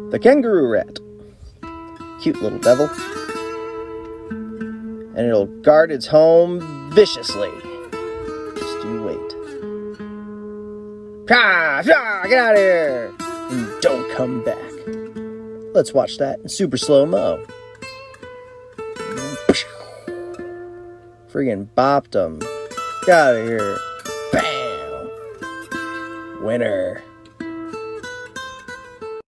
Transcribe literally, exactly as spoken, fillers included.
The kangaroo rat. Cute little devil. And it'll guard its home viciously. Just you wait. Pah! Pah! Get out of here! And don't come back. Let's watch that in super slow-mo. Friggin' bopped him. Get out of here. Bam! Winner.